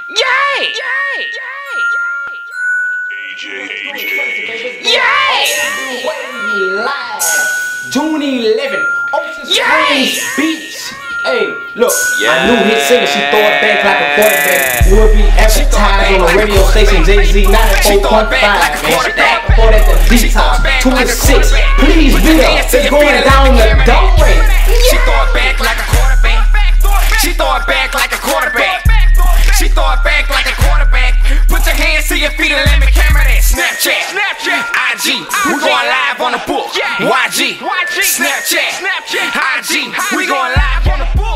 Yay! June 11, Ocean Springs Beach. Hey, look, my new hit single, she throw it back like a quarterback. Will be advertised on the radio station Jay-Z 94.5, man. Before that, the detox, 2 to 6. Please be there. They're going down the doorway. She throw it back like a quarterback. She throw it back like a quarterback. She throw it back like a quarterback. Put your hands to your feet and let me camera that. Snapchat, IG, we going live on the book. YG, Snapchat, IG, we going live on the book.